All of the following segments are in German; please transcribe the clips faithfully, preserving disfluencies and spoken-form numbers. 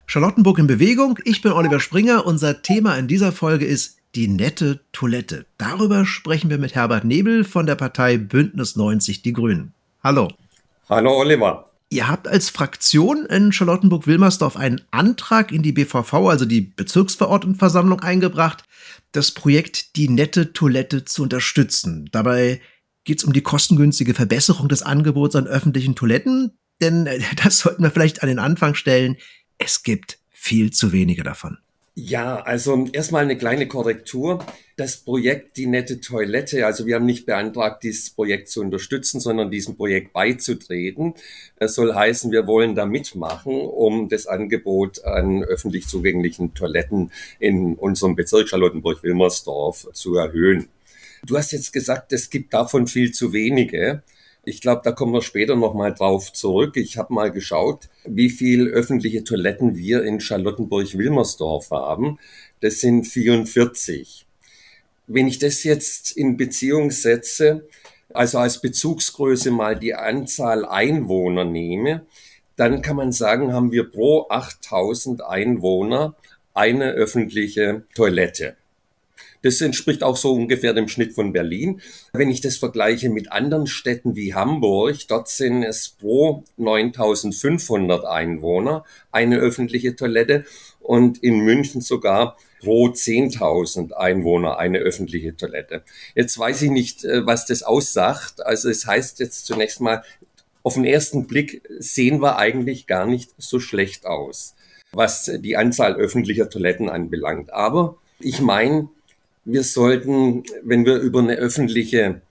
Charlottenburg in Bewegung. Ich bin Oliver Springer. Unser Thema in dieser Folge ist die nette Toilette. Darüber sprechen wir mit Herbert Nebel von der Partei Bündnis neunzig Die Grünen. Hallo. Hallo Oliver. Ihr habt als Fraktion in Charlottenburg-Wilmersdorf einen Antrag in die B V V, also die Bezirksverordnetenversammlung, eingebracht, das Projekt Die nette Toilette zu unterstützen. Dabei geht es um die kostengünstige Verbesserung des Angebots an öffentlichen Toiletten, denn das sollten wir vielleicht an den Anfang stellen. Es gibt viel zu wenige davon. Ja, also erstmal eine kleine Korrektur. Das Projekt Die nette Toilette, also wir haben nicht beantragt, dieses Projekt zu unterstützen, sondern diesem Projekt beizutreten. Das soll heißen, wir wollen da mitmachen, um das Angebot an öffentlich zugänglichen Toiletten in unserem Bezirk Charlottenburg-Wilmersdorf zu erhöhen. Du hast jetzt gesagt, es gibt davon viel zu wenige. Ich glaube, da kommen wir später nochmal drauf zurück. Ich habe mal geschaut, wie viel öffentliche Toiletten wir in Charlottenburg-Wilmersdorf haben. Das sind vierundvierzig. Wenn ich das jetzt in Beziehung setze, also als Bezugsgröße mal die Anzahl Einwohner nehme, dann kann man sagen, haben wir pro achttausend Einwohner eine öffentliche Toilette. Das entspricht auch so ungefähr dem Schnitt von Berlin. Wenn ich das vergleiche mit anderen Städten wie Hamburg, dort sind es pro neuntausendfünfhundert Einwohner eine öffentliche Toilette und in München sogar pro zehntausend Einwohner eine öffentliche Toilette. Jetzt weiß ich nicht, was das aussagt. Also es heißt jetzt zunächst mal, auf den ersten Blick sehen wir eigentlich gar nicht so schlecht aus, was die Anzahl öffentlicher Toiletten anbelangt. Aber ich meine, wir sollten, wenn wir über eine öffentliche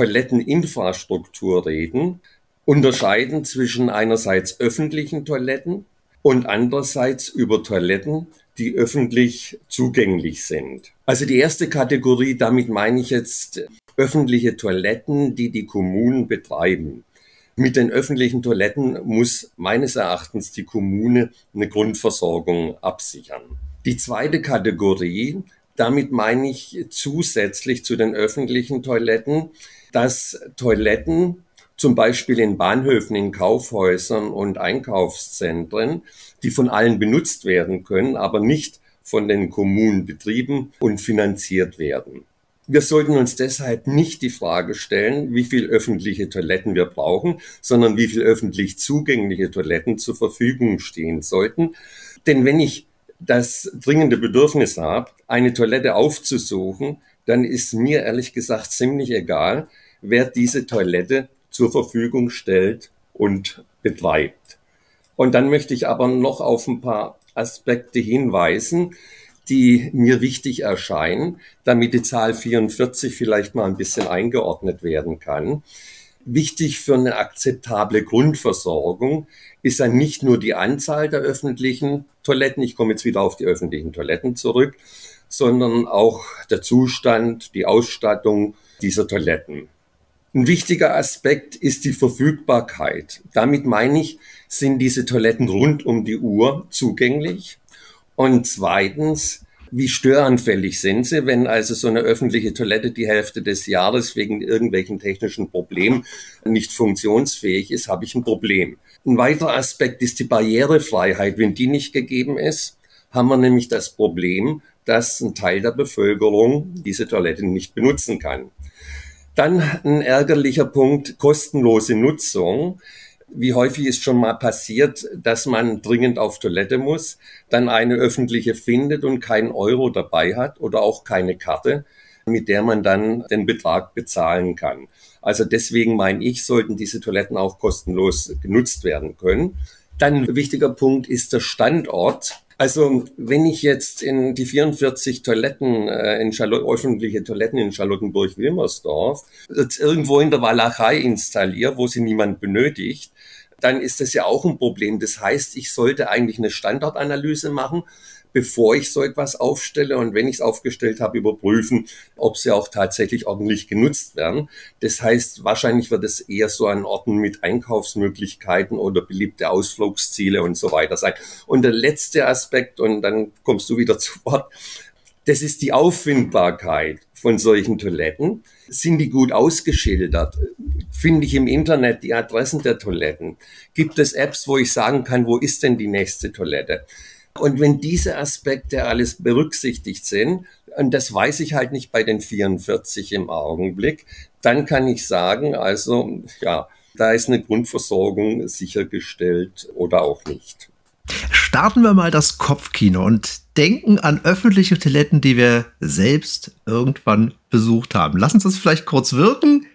Toiletteninfrastruktur reden, unterscheiden zwischen einerseits öffentlichen Toiletten und andererseits über Toiletten, die öffentlich zugänglich sind. Also die erste Kategorie, damit meine ich jetzt öffentliche Toiletten, die die Kommunen betreiben. Mit den öffentlichen Toiletten muss meines Erachtens die Kommune eine Grundversorgung absichern. Die zweite Kategorie, damit meine ich zusätzlich zu den öffentlichen Toiletten, dass Toiletten zum Beispiel in Bahnhöfen, in Kaufhäusern und Einkaufszentren, die von allen benutzt werden können, aber nicht von den Kommunen betrieben und finanziert werden. Wir sollten uns deshalb nicht die Frage stellen, wie viel öffentliche Toiletten wir brauchen, sondern wie viel öffentlich zugängliche Toiletten zur Verfügung stehen sollten. Denn wenn ich das dringende Bedürfnis habe, eine Toilette aufzusuchen, dann ist mir ehrlich gesagt ziemlich egal, wer diese Toilette zur Verfügung stellt und betreibt. Und dann möchte ich aber noch auf ein paar Aspekte hinweisen, die mir wichtig erscheinen, damit die Zahl vierundvierzig vielleicht mal ein bisschen eingeordnet werden kann. Wichtig für eine akzeptable Grundversorgung ist ja nicht nur die Anzahl der öffentlichen Toiletten, ich komme jetzt wieder auf die öffentlichen Toiletten zurück, sondern auch der Zustand, die Ausstattung dieser Toiletten. Ein wichtiger Aspekt ist die Verfügbarkeit. Damit meine ich, sind diese Toiletten rund um die Uhr zugänglich? Und zweitens, wie störanfällig sind sie, wenn also so eine öffentliche Toilette die Hälfte des Jahres wegen irgendwelchen technischen Problemen nicht funktionsfähig ist, habe ich ein Problem. Ein weiterer Aspekt ist die Barrierefreiheit. Wenn die nicht gegeben ist, haben wir nämlich das Problem, dass ein Teil der Bevölkerung diese Toilette nicht benutzen kann. Dann ein ärgerlicher Punkt, kostenlose Nutzung. Wie häufig ist schon mal passiert, dass man dringend auf Toilette muss, dann eine öffentliche findet und keinen Euro dabei hat oder auch keine Karte, mit der man dann den Betrag bezahlen kann. Also deswegen meine ich, sollten diese Toiletten auch kostenlos genutzt werden können. Dann ein wichtiger Punkt ist der Standort. Also wenn ich jetzt in die vierundvierzig Toiletten, äh, in Charlotte, öffentliche Toiletten in Charlottenburg-Wilmersdorf jetzt irgendwo in der Walachei installiere, wo sie niemand benötigt, dann ist das ja auch ein Problem. Das heißt, ich sollte eigentlich eine Standortanalyse machen, bevor ich so etwas aufstelle und wenn ich es aufgestellt habe, überprüfen, ob sie auch tatsächlich ordentlich genutzt werden. Das heißt, wahrscheinlich wird es eher so an Orten mit Einkaufsmöglichkeiten oder beliebte Ausflugsziele und so weiter sein. Und der letzte Aspekt, und dann kommst du wieder zu Wort, das ist die Auffindbarkeit von solchen Toiletten. Sind die gut ausgeschildert? Finde ich im Internet die Adressen der Toiletten? Gibt es Apps, wo ich sagen kann, wo ist denn die nächste Toilette? Und wenn diese Aspekte alles berücksichtigt sind, und das weiß ich halt nicht bei den vierundvierzig im Augenblick, dann kann ich sagen, also ja, da ist eine Grundversorgung sichergestellt oder auch nicht. Starten wir mal das Kopfkino und denken an öffentliche Toiletten, die wir selbst irgendwann besucht haben. Lass uns das vielleicht kurz wirken.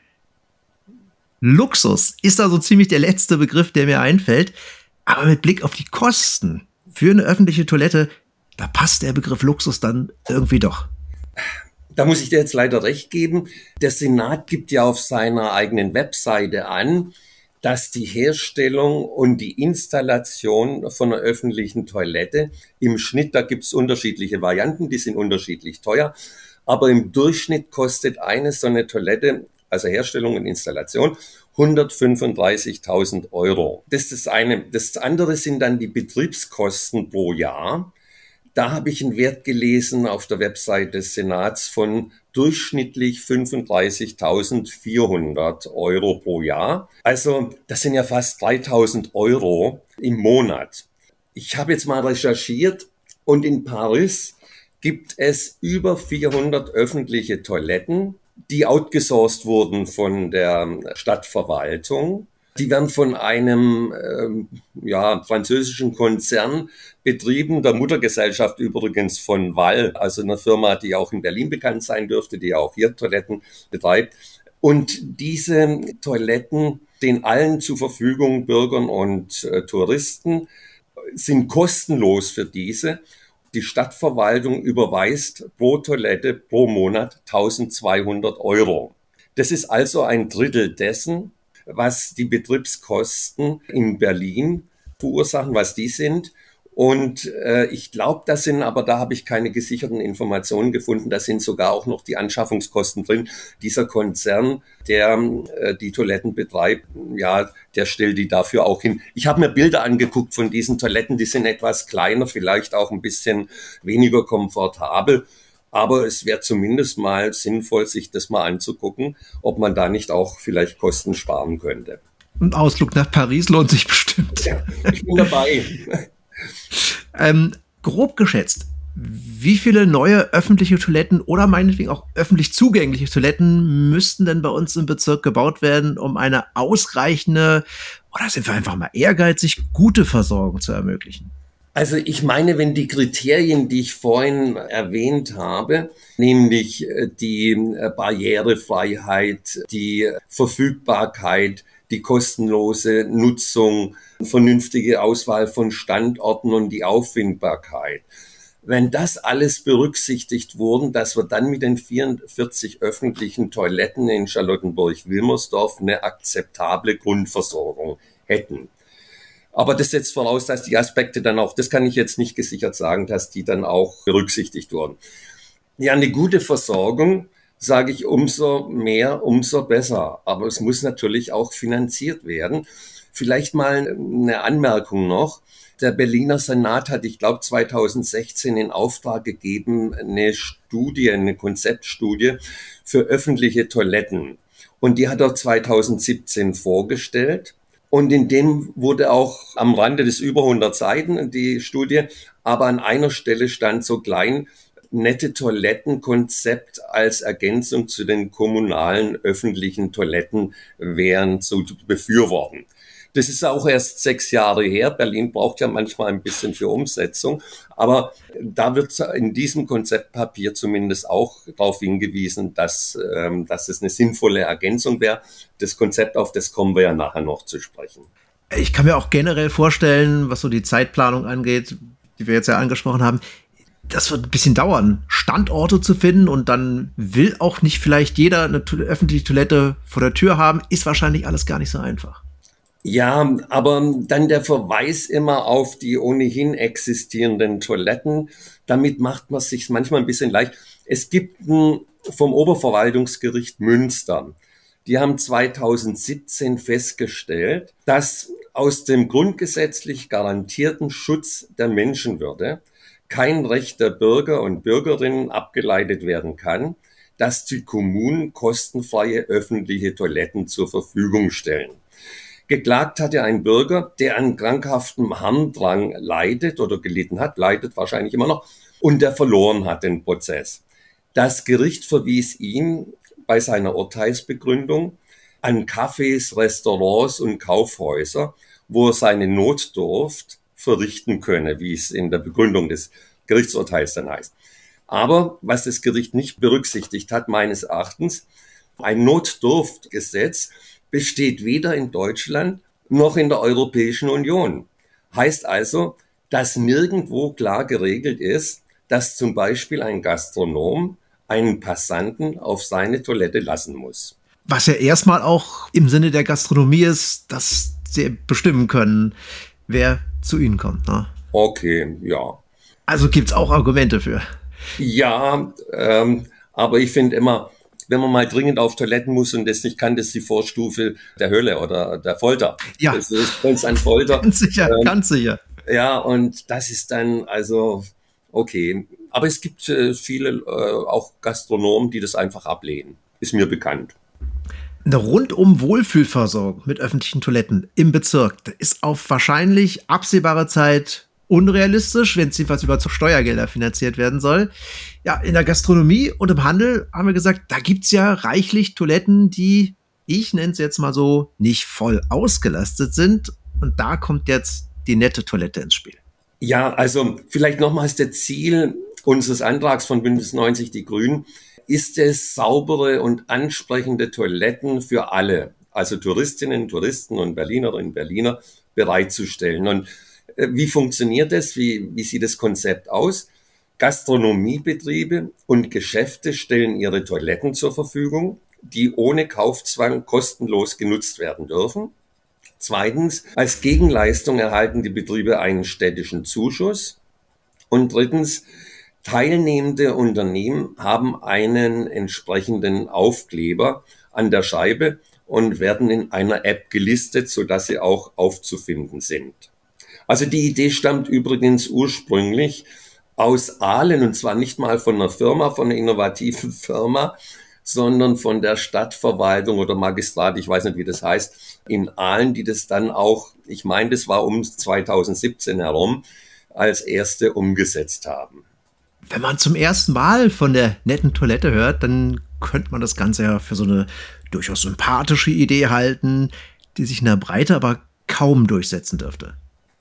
Luxus ist also ziemlich der letzte Begriff, der mir einfällt. Aber mit Blick auf die Kosten für eine öffentliche Toilette, da passt der Begriff Luxus dann irgendwie doch. Da muss ich dir jetzt leider recht geben. Der Senat gibt ja auf seiner eigenen Webseite an, dass die Herstellung und die Installation von einer öffentlichen Toilette im Schnitt, da gibt es unterschiedliche Varianten, die sind unterschiedlich teuer, aber im Durchschnitt kostet eine so eine Toilette, also Herstellung und Installation, hundertfünfunddreißigtausend Euro. Das ist das eine. Das andere sind dann die Betriebskosten pro Jahr. Da habe ich einen Wert gelesen auf der Website des Senats von durchschnittlich fünfunddreißigtausendvierhundert Euro pro Jahr. Also das sind ja fast dreitausend Euro im Monat. Ich habe jetzt mal recherchiert und in Paris gibt es über vierhundert öffentliche Toiletten, die outgesourced wurden von der Stadtverwaltung. Die werden von einem ähm, ja, französischen Konzern betrieben, der Muttergesellschaft übrigens von Wall, also einer Firma, die auch in Berlin bekannt sein dürfte, die auch hier Toiletten betreibt. Und diese Toiletten stehen allen zur Verfügung, Bürgern und äh, Touristen, sind kostenlos für diese. Die Stadtverwaltung überweist pro Toilette pro Monat eintausendzweihundert Euro. Das ist also ein Drittel dessen, was die Betriebskosten in Berlin verursachen, was die sind. Und äh, ich glaube, das sind, aber da habe ich keine gesicherten Informationen gefunden, da sind sogar auch noch die Anschaffungskosten drin. Dieser Konzern, der äh, die Toiletten betreibt, ja, der stellt die dafür auch hin. Ich habe mir Bilder angeguckt von diesen Toiletten, die sind etwas kleiner, vielleicht auch ein bisschen weniger komfortabel. Aber es wäre zumindest mal sinnvoll, sich das mal anzugucken, ob man da nicht auch vielleicht Kosten sparen könnte. Ein Ausflug nach Paris lohnt sich bestimmt. Ja, ich bin dabei. ähm, grob geschätzt, wie viele neue öffentliche Toiletten oder meinetwegen auch öffentlich zugängliche Toiletten müssten denn bei uns im Bezirk gebaut werden, um eine ausreichende, oder sind wir einfach mal ehrgeizig, gute Versorgung zu ermöglichen? Also ich meine, wenn die Kriterien, die ich vorhin erwähnt habe, nämlich die Barrierefreiheit, die Verfügbarkeit, die kostenlose Nutzung, vernünftige Auswahl von Standorten und die Auffindbarkeit, wenn das alles berücksichtigt wurde, dass wir dann mit den vierundvierzig öffentlichen Toiletten in Charlottenburg-Wilmersdorf eine akzeptable Grundversorgung hätten. Aber das setzt voraus, dass die Aspekte dann auch, das kann ich jetzt nicht gesichert sagen, dass die dann auch berücksichtigt wurden. Ja, eine gute Versorgung, sage ich, umso mehr, umso besser. Aber es muss natürlich auch finanziert werden. Vielleicht mal eine Anmerkung noch. Der Berliner Senat hat, ich glaube, zweitausendsechzehn in Auftrag gegeben, eine Studie, eine Konzeptstudie für öffentliche Toiletten. Und die hat er zweitausendsiebzehn vorgestellt. Und in dem wurde auch am Rande des über hundert Seiten die Studie, aber an einer Stelle stand so klein, nette Toilettenkonzept als Ergänzung zu den kommunalen öffentlichen Toiletten wären zu befürworten. Das ist auch erst sechs Jahre her. Berlin braucht ja manchmal ein bisschen für Umsetzung. Aber da wird in diesem Konzeptpapier zumindest auch darauf hingewiesen, dass, ähm, dass es eine sinnvolle Ergänzung wäre. Das Konzept, auf das kommen wir ja nachher noch zu sprechen. Ich kann mir auch generell vorstellen, was so die Zeitplanung angeht, die wir jetzt ja angesprochen haben, das wird ein bisschen dauern, Standorte zu finden, und dann will auch nicht vielleicht jeder eine to- öffentliche Toilette vor der Tür haben. Ist wahrscheinlich alles gar nicht so einfach. Ja, aber dann der Verweis immer auf die ohnehin existierenden Toiletten, damit macht man es sich manchmal ein bisschen leicht. Es gibt ein, vom Oberverwaltungsgericht Münster, die haben zweitausendsiebzehn festgestellt, dass aus dem grundgesetzlich garantierten Schutz der Menschenwürde kein Recht der Bürger und Bürgerinnen abgeleitet werden kann, dass die Kommunen kostenfreie öffentliche Toiletten zur Verfügung stellen. Geklagt hatte ein Bürger, der an krankhaftem Harndrang leidet oder gelitten hat, leidet wahrscheinlich immer noch, und der verloren hat den Prozess. Das Gericht verwies ihn bei seiner Urteilsbegründung an Cafés, Restaurants und Kaufhäuser, wo er seine Notdurft verrichten könne, wie es in der Begründung des Gerichtsurteils dann heißt. Aber was das Gericht nicht berücksichtigt hat, meines Erachtens, ein Notdurftgesetz besteht weder in Deutschland noch in der Europäischen Union. Heißt also, dass nirgendwo klar geregelt ist, dass zum Beispiel ein Gastronom einen Passanten auf seine Toilette lassen muss. Was ja erstmal auch im Sinne der Gastronomie ist, dass sie bestimmen können, wer zu ihnen kommt. Ne? Okay, ja. Also gibt's auch Argumente für. Ja, ähm, aber ich finde immer, wenn man mal dringend auf Toiletten muss und das nicht kann, das ist die Vorstufe der Hölle oder der Folter. Ja. Das ist ganz an Folter. Ganz sicher, ähm, ganz sicher. Ja, und das ist dann also okay. Aber es gibt äh, viele äh, auch Gastronomen, die das einfach ablehnen. Ist mir bekannt. Eine rundum Wohlfühlversorgung mit öffentlichen Toiletten im Bezirk ist auf wahrscheinlich absehbare Zeit unrealistisch, wenn es jedenfalls über Steuergelder finanziert werden soll. Ja, in der Gastronomie und im Handel haben wir gesagt, da gibt's ja reichlich Toiletten, die, ich nenne es jetzt mal so, nicht voll ausgelastet sind. Und da kommt jetzt die nette Toilette ins Spiel. Ja, also vielleicht nochmals der Ziel unseres Antrags von Bündnis neunzig Die Grünen ist es, saubere und ansprechende Toiletten für alle, also Touristinnen, Touristen und Berlinerinnen und Berliner bereitzustellen. Und äh, wie funktioniert das? Wie, wie sieht das Konzept aus? Gastronomiebetriebe und Geschäfte stellen ihre Toiletten zur Verfügung, die ohne Kaufzwang kostenlos genutzt werden dürfen. Zweitens, als Gegenleistung erhalten die Betriebe einen städtischen Zuschuss. Und drittens, teilnehmende Unternehmen haben einen entsprechenden Aufkleber an der Scheibe und werden in einer App gelistet, sodass sie auch aufzufinden sind. Also die Idee stammt übrigens ursprünglich aus Aalen, und zwar nicht mal von einer Firma, von einer innovativen Firma, sondern von der Stadtverwaltung oder Magistrat, ich weiß nicht, wie das heißt, in Aalen, die das dann auch, ich meine, das war um zweitausendsiebzehn herum, als erste umgesetzt haben. Wenn man zum ersten Mal von der netten Toilette hört, dann könnte man das Ganze ja für so eine durchaus sympathische Idee halten, die sich in der Breite aber kaum durchsetzen dürfte.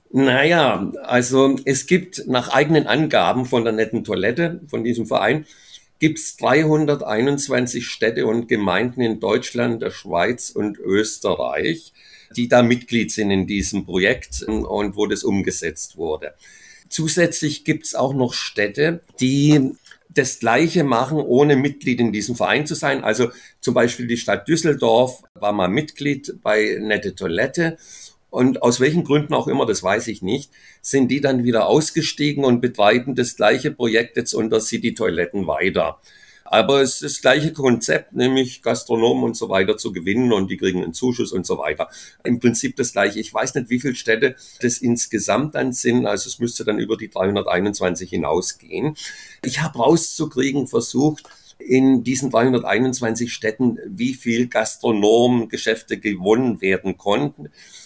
Naja, also es gibt nach eigenen Angaben von der netten Toilette, von diesem Verein, gibt es dreihunderteinundzwanzig Städte und Gemeinden in Deutschland, der Schweiz und Österreich, die da Mitglied sind in diesem Projekt und wo das umgesetzt wurde. Zusätzlich gibt es auch noch Städte, die das Gleiche machen, ohne Mitglied in diesem Verein zu sein. Also zum Beispiel die Stadt Düsseldorf war mal Mitglied bei Nette Toilette. Und aus welchen Gründen auch immer, das weiß ich nicht, sind die dann wieder ausgestiegen und betreiben das gleiche Projekt jetzt unter City Toiletten weiter. Aber es ist das gleiche Konzept, nämlich Gastronomen und so weiter zu gewinnen und die kriegen einen Zuschuss und so weiter. Im Prinzip das gleiche. Ich weiß nicht, wie viele Städte das insgesamt dann sind, also es müsste dann über die dreihunderteinundzwanzig hinausgehen. Ich habe rauszukriegen versucht, in diesen dreihunderteinundzwanzig Städten, wie viel Gastronomengeschäfte gewonnen werden konnten.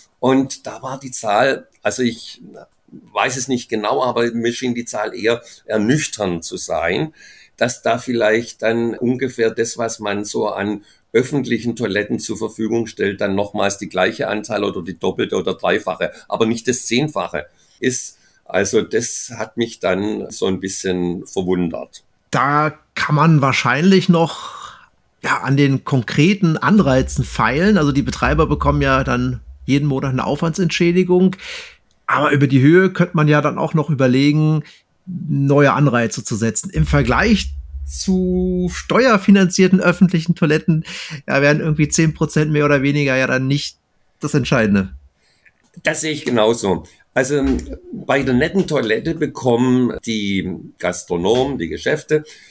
Und da war die Zahl, also ich weiß es nicht genau, aber mir schien die Zahl eher ernüchternd zu sein, dass da vielleicht dann ungefähr das, was man so an öffentlichen Toiletten zur Verfügung stellt, dann nochmals die gleiche Anzahl oder die doppelte oder dreifache, aber nicht das Zehnfache ist. Also das hat mich dann so ein bisschen verwundert. Da kann man wahrscheinlich noch ja, an den konkreten Anreizen feilen. Also die Betreiber bekommen ja dann jeden Monat eine Aufwandsentschädigung. Aber über die Höhe könnte man ja dann auch noch überlegen, neue Anreize zu setzen. Im Vergleich zu steuerfinanzierten öffentlichen Toiletten ja, wären irgendwie zehn Prozent mehr oder weniger ja dann nicht das Entscheidende. Das sehe ich genauso. Also bei der netten Toilette bekommen die Gastronomen, die Geschäfte,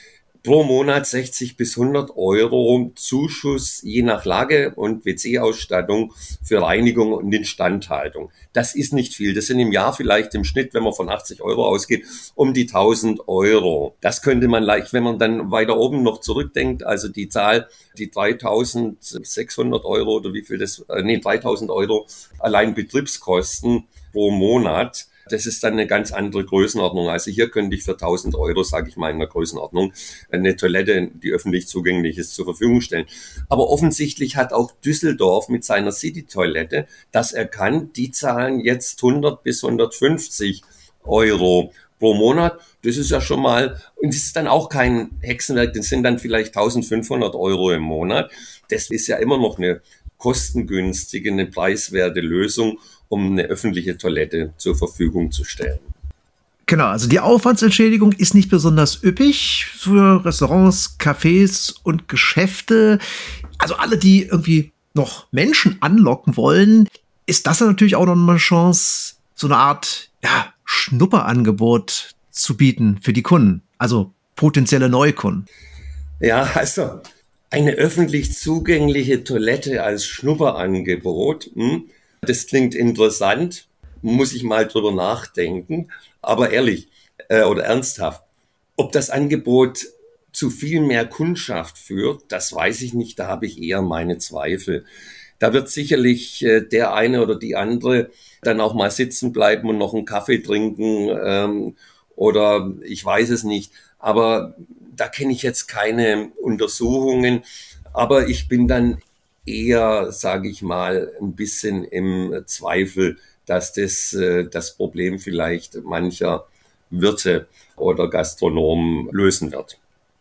pro Monat sechzig bis hundert Euro Zuschuss je nach Lage und W C-Ausstattung für Reinigung und Instandhaltung. Das ist nicht viel. Das sind im Jahr vielleicht im Schnitt, wenn man von achtzig Euro ausgeht, um die tausend Euro. Das könnte man leicht, wenn man dann weiter oben noch zurückdenkt, also die Zahl, die dreitausendsechshundert Euro oder wie viel das, äh, nee, dreitausend Euro allein Betriebskosten pro Monat. Das ist dann eine ganz andere Größenordnung. Also hier könnte ich für tausend Euro, sage ich mal in der Größenordnung, eine Toilette, die öffentlich zugänglich ist, zur Verfügung stellen. Aber offensichtlich hat auch Düsseldorf mit seiner City-Toilette das erkannt. Die zahlen jetzt hundert bis hundertfünfzig Euro pro Monat. Das ist ja schon mal, und das ist dann auch kein Hexenwerk, das sind dann vielleicht eintausendfünfhundert Euro im Monat. Das ist ja immer noch eine kostengünstige, eine preiswerte Lösung, um eine öffentliche Toilette zur Verfügung zu stellen. Genau, also die Aufwandsentschädigung ist nicht besonders üppig für Restaurants, Cafés und Geschäfte. Also alle, die irgendwie noch Menschen anlocken wollen, ist das natürlich auch noch eine Chance, so eine Art ja, Schnupperangebot zu bieten für die Kunden, also potenzielle Neukunden. Ja, also eine öffentlich zugängliche Toilette als Schnupperangebot, hm, das klingt interessant, muss ich mal drüber nachdenken. Aber ehrlich äh, oder ernsthaft, ob das Angebot zu viel mehr Kundschaft führt, das weiß ich nicht, da habe ich eher meine Zweifel. Da wird sicherlich äh, der eine oder die andere dann auch mal sitzen bleiben und noch einen Kaffee trinken ähm, oder ich weiß es nicht. Aber da kenne ich jetzt keine Untersuchungen. Aber ich bin dann eher, sage ich mal, ein bisschen im Zweifel, dass das äh, das Problem vielleicht mancher Wirte oder Gastronomen lösen wird.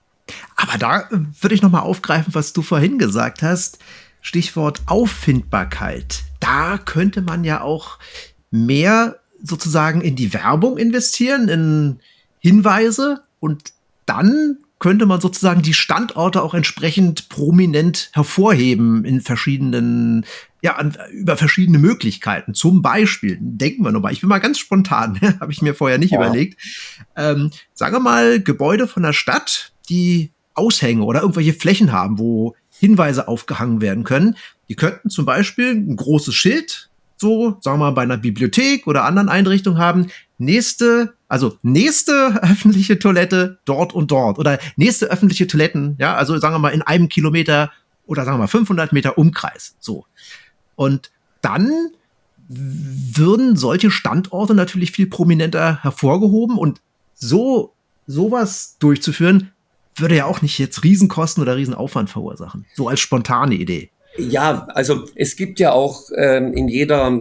Aber da würde ich noch mal aufgreifen, was du vorhin gesagt hast. Stichwort Auffindbarkeit. Da könnte man ja auch mehr sozusagen in die Werbung investieren, in Hinweise und dann könnte man sozusagen die Standorte auch entsprechend prominent hervorheben in verschiedenen, ja, an, über verschiedene Möglichkeiten. Zum Beispiel, denken wir nochmal, ich bin mal ganz spontan, habe ich mir vorher nicht ja. überlegt. Ähm, sagen wir mal, Gebäude von der Stadt, die Aushänge oder irgendwelche Flächen haben, wo Hinweise aufgehangen werden können. Die könnten zum Beispiel ein großes Schild, so, sagen wir mal, bei einer Bibliothek oder anderen Einrichtungen haben, nächste, also nächste öffentliche Toilette dort und dort oder nächste öffentliche Toiletten, ja, also sagen wir mal in einem Kilometer oder sagen wir mal fünfhundert Meter Umkreis, so. Und dann würden solche Standorte natürlich viel prominenter hervorgehoben und so, sowas durchzuführen, würde ja auch nicht jetzt Riesenkosten oder Riesenaufwand verursachen, so als spontane Idee. Ja, also es gibt ja auch ähm, in jeder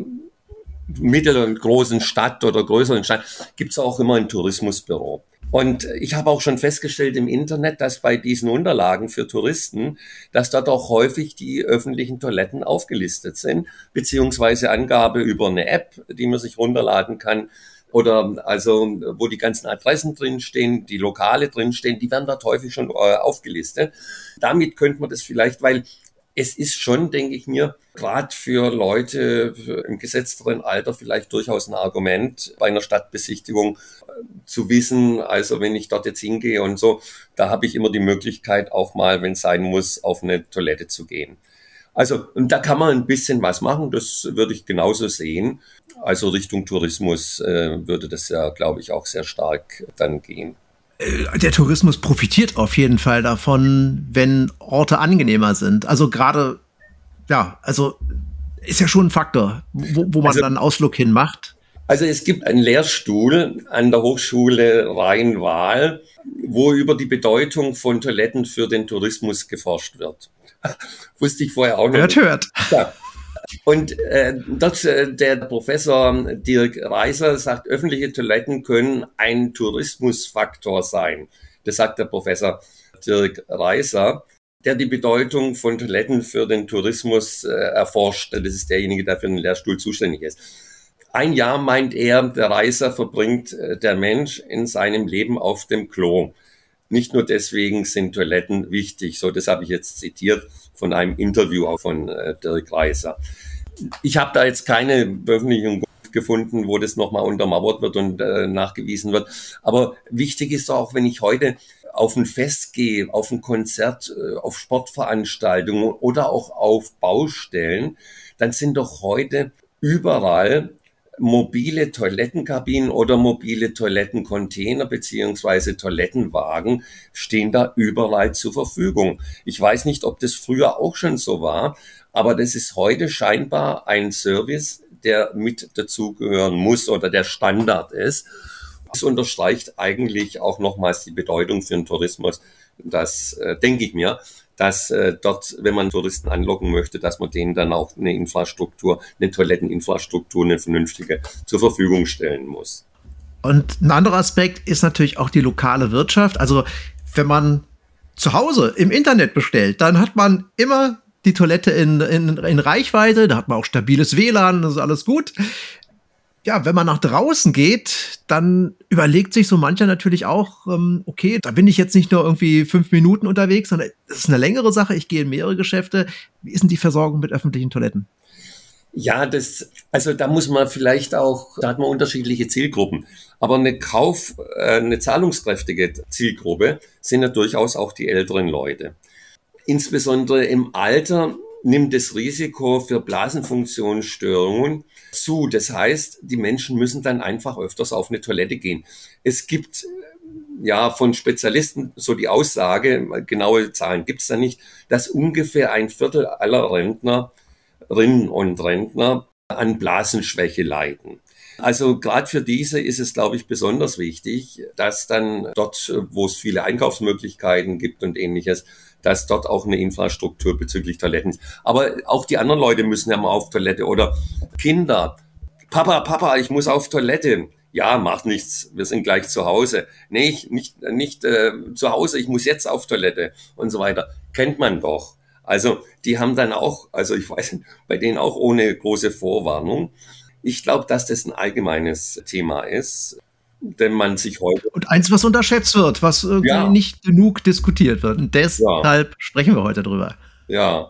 mittel- und großen Stadt oder größeren Stadt gibt es auch immer ein Tourismusbüro. Und ich habe auch schon festgestellt im Internet, dass bei diesen Unterlagen für Touristen, dass dort auch häufig die öffentlichen Toiletten aufgelistet sind, beziehungsweise Angabe über eine App, die man sich runterladen kann. Oder also, wo die ganzen Adressen drinstehen, die Lokale drinstehen, die werden dort häufig schon äh, aufgelistet. Damit könnte man das vielleicht, weil es ist schon, denke ich mir, gerade für Leute im gesetzteren Alter vielleicht durchaus ein Argument, bei einer Stadtbesichtigung äh, zu wissen, also wenn ich dort jetzt hingehe und so, da habe ich immer die Möglichkeit, auch mal, wenn es sein muss, auf eine Toilette zu gehen. Also, und da kann man ein bisschen was machen, das würde ich genauso sehen. Also Richtung Tourismus äh, würde das ja, glaube ich, auch sehr stark dann gehen. Der Tourismus profitiert auf jeden Fall davon, wenn Orte angenehmer sind. Also gerade, ja, also ist ja schon ein Faktor, wo, wo man also, dann einen Ausflug hin macht. Also es gibt einen Lehrstuhl an der Hochschule Rhein-Waal, wo über die Bedeutung von Toiletten für den Tourismus geforscht wird. Wusste ich vorher auch noch. Hört, hört. Ja. Und äh, dort, äh, der Professor Dirk Reiser sagt, öffentliche Toiletten können ein Tourismusfaktor sein. Das sagt der Professor Dirk Reiser, der die Bedeutung von Toiletten für den Tourismus äh, erforscht. Das ist derjenige, der für den Lehrstuhl zuständig ist. Ein Jahr, meint er, der Reiser verbringt äh, der Mensch in seinem Leben auf dem Klo. Nicht nur deswegen sind Toiletten wichtig. So, das habe ich jetzt zitiert von einem Interview auch von äh, Dirk Reiser. Ich habe da jetzt keine Veröffentlichung gefunden, wo das nochmal untermauert wird und äh, nachgewiesen wird. Aber wichtig ist auch, wenn ich heute auf ein Fest gehe, auf ein Konzert, äh, auf Sportveranstaltungen oder auch auf Baustellen, dann sind doch heute überall mobile Toilettenkabinen oder mobile Toilettencontainer beziehungsweise Toilettenwagen stehen da überall zur Verfügung. Ich weiß nicht, ob das früher auch schon so war, aber das ist heute scheinbar ein Service, der mit dazugehören muss oder der Standard ist. Das unterstreicht eigentlich auch nochmals die Bedeutung für den Tourismus. Das äh, denke ich mir, dass äh, dort, wenn man Touristen anlocken möchte, dass man denen dann auch eine Infrastruktur, eine Toiletteninfrastruktur, eine vernünftige zur Verfügung stellen muss. Und ein anderer Aspekt ist natürlich auch die lokale Wirtschaft. Also wenn man zu Hause im Internet bestellt, dann hat man immer die Toilette in, in, in Reichweite, da hat man auch stabiles W L A N, das ist alles gut. Ja, wenn man nach draußen geht, dann überlegt sich so mancher natürlich auch, ähm, okay, da bin ich jetzt nicht nur irgendwie fünf Minuten unterwegs, sondern das ist eine längere Sache, ich gehe in mehrere Geschäfte. Wie ist denn die Versorgung mit öffentlichen Toiletten? Ja, das, also da muss man vielleicht auch, da hat man unterschiedliche Zielgruppen. Aber eine Kauf, äh, eine zahlungskräftige Zielgruppe sind ja durchaus auch die älteren Leute. Insbesondere im Alter nimmt das Risiko für Blasenfunktionsstörungen zu. Das heißt, die Menschen müssen dann einfach öfters auf eine Toilette gehen. Es gibt ja von Spezialisten so die Aussage, genaue Zahlen gibt es da nicht, dass ungefähr ein Viertel aller Rentnerinnen und Rentner an Blasenschwäche leiden. Also gerade für diese ist es, glaube ich, besonders wichtig, dass dann dort, wo es viele Einkaufsmöglichkeiten gibt und Ähnliches, dass dort auch eine Infrastruktur bezüglich Toiletten ist. Aber auch die anderen Leute müssen ja mal auf Toilette oder Kinder. Papa, Papa, ich muss auf Toilette. Ja, macht nichts, wir sind gleich zu Hause. Nee, ich, nicht, nicht äh, zu Hause, ich muss jetzt auf Toilette und so weiter. Kennt man doch. Also die haben dann auch, also ich weiß nicht, bei denen auch ohne große Vorwarnung. Ich glaube, dass das ein allgemeines Thema ist, denn man sich heute... Und eins, was unterschätzt wird, was irgendwie ja. nicht genug diskutiert wird. Und deshalb ja. sprechen wir heute drüber. Ja.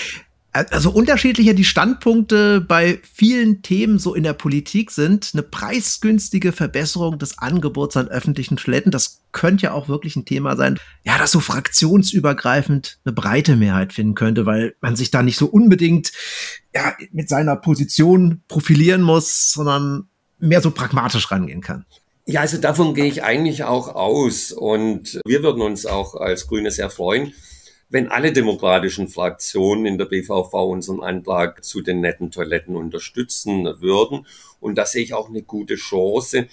Also unterschiedlicher die Standpunkte bei vielen Themen so in der Politik sind, eine preisgünstige Verbesserung des Angebots an öffentlichen Toiletten, das könnte ja auch wirklich ein Thema sein, ja, das so fraktionsübergreifend eine breite Mehrheit finden könnte, weil man sich da nicht so unbedingt ja, mit seiner Position profilieren muss, sondern mehr so pragmatisch rangehen kann. Ja, also davon gehe ich eigentlich auch aus und wir würden uns auch als Grüne sehr freuen, wenn alle demokratischen Fraktionen in der B V V unseren Antrag zu den netten Toiletten unterstützen würden. Und da sehe ich auch eine gute Chance,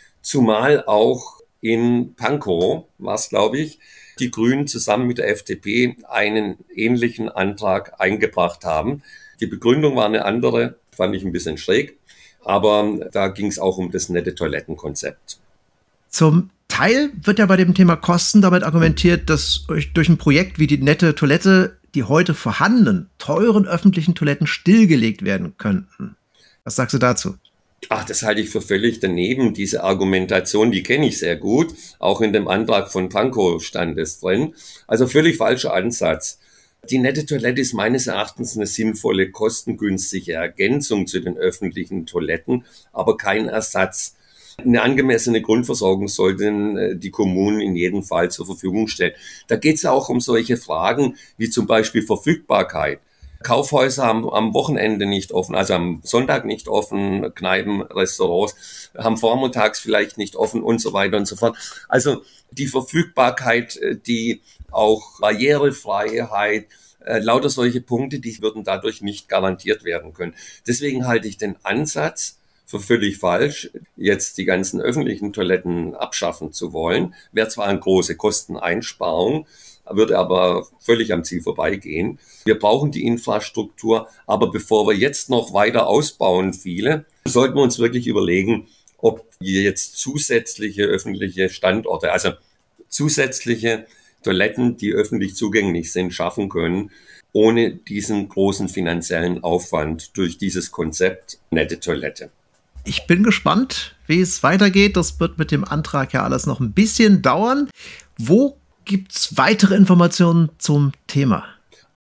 zumal auch in Pankow, war es glaube ich, die Grünen zusammen mit der F D P einen ähnlichen Antrag eingebracht haben. Die Begründung war eine andere, fand ich ein bisschen schräg, aber da ging es auch um das nette Toilettenkonzept. Zum Teil wird ja bei dem Thema Kosten damit argumentiert, dass durch ein Projekt wie die nette Toilette die heute vorhandenen, teuren öffentlichen Toiletten stillgelegt werden könnten. Was sagst du dazu? Ach, das halte ich für völlig daneben. Diese Argumentation, die kenne ich sehr gut. Auch in dem Antrag von Pankow stand es drin. Also völlig falscher Ansatz. Die nette Toilette ist meines Erachtens eine sinnvolle, kostengünstige Ergänzung zu den öffentlichen Toiletten, aber kein Ersatz. Eine angemessene Grundversorgung sollten die Kommunen in jedem Fall zur Verfügung stellen. Da geht es auch um solche Fragen wie zum Beispiel Verfügbarkeit. Kaufhäuser haben am Wochenende nicht offen, also am Sonntag nicht offen, Kneipen, Restaurants haben vormittags vielleicht nicht offen und so weiter und so fort. Also die Verfügbarkeit, die auch Barrierefreiheit, äh, lauter solche Punkte, die würden dadurch nicht garantiert werden können. Deswegen halte ich den Ansatz für völlig falsch, jetzt die ganzen öffentlichen Toiletten abschaffen zu wollen. Wäre zwar eine große Kosteneinsparung, würde aber völlig am Ziel vorbeigehen. Wir brauchen die Infrastruktur, aber bevor wir jetzt noch weiter ausbauen, viele, sollten wir uns wirklich überlegen, ob wir jetzt zusätzliche öffentliche Standorte, also zusätzliche Toiletten, die öffentlich zugänglich sind, schaffen können, ohne diesen großen finanziellen Aufwand durch dieses Konzept nette Toilette. Ich bin gespannt, wie es weitergeht. Das wird mit dem Antrag ja alles noch ein bisschen dauern. Wo gibt's weitere Informationen zum Thema?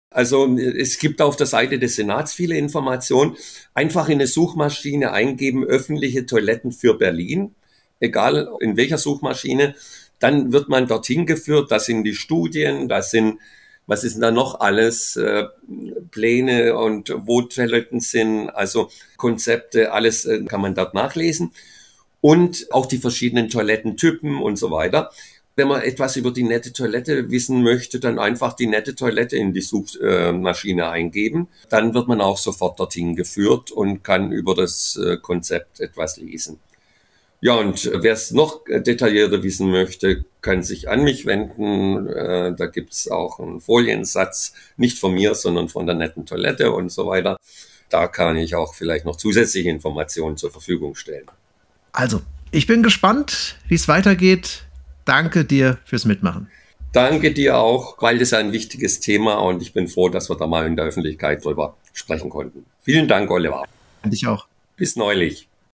Also es gibt auf der Seite des Senats viele Informationen. Einfach in eine Suchmaschine eingeben, öffentliche Toiletten für Berlin, egal in welcher Suchmaschine. Dann wird man dorthin geführt, das sind die Studien, das sind, was ist denn da noch alles, äh, Pläne und wo Toiletten sind, also Konzepte, alles äh, kann man dort nachlesen. Und auch die verschiedenen Toilettentypen und so weiter. Wenn man etwas über die nette Toilette wissen möchte, dann einfach die nette Toilette in die Suchmaschine eingeben. Dann wird man auch sofort dorthin geführt und kann über das Konzept etwas lesen. Ja, und wer es noch detaillierter wissen möchte, kann sich an mich wenden. Da gibt's auch einen Foliensatz, nicht von mir, sondern von der netten Toilette und so weiter. Da kann ich auch vielleicht noch zusätzliche Informationen zur Verfügung stellen. Also, ich bin gespannt, wie es weitergeht. Danke dir fürs Mitmachen. Danke dir auch, weil das ein wichtiges Thema und ich bin froh, dass wir da mal in der Öffentlichkeit drüber sprechen konnten. Vielen Dank, Oliver. Und ich auch. Bis neulich.